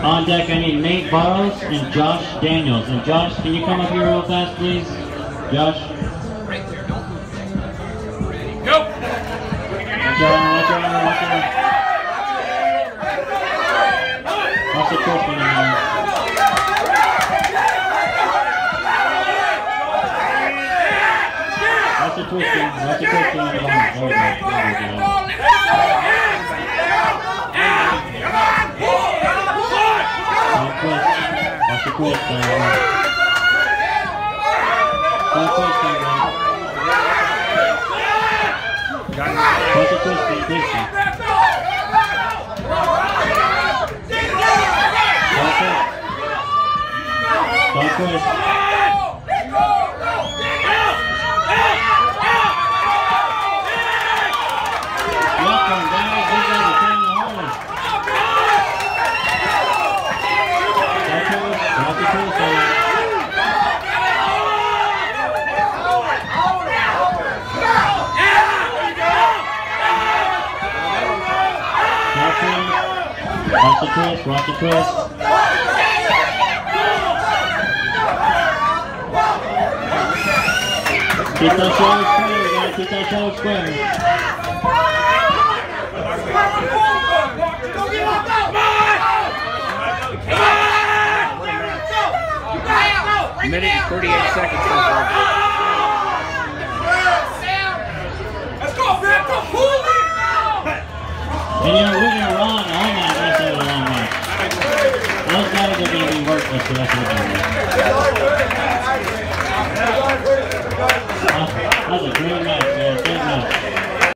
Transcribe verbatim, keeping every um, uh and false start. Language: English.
On deck, I need Nate Barrows and Josh Daniels. And Josh, can you come up here real fast, please? Josh? Right there, don't move. Ready, go! Watch your arm, watch your arm, watch your arm. Watch the twist in the arm. Watch the twisting, watch the twisting in the arm. There we go, there we go. Watch the twist, there. Don't twist, there. Watch the twisting, twisting. Watch it. Don't twist. Lock him, guys. These guys are trying to hold him. Watch the twist, there. Watch the twist, watch the twist. Keep that shoulder square, we gotta keep that shoulder square. Minute thirty-eight seconds so far. Let's go, man! And you're winning Ron, oh my gosh, that was a long match. Those guys are going to be worthless the rest of the time.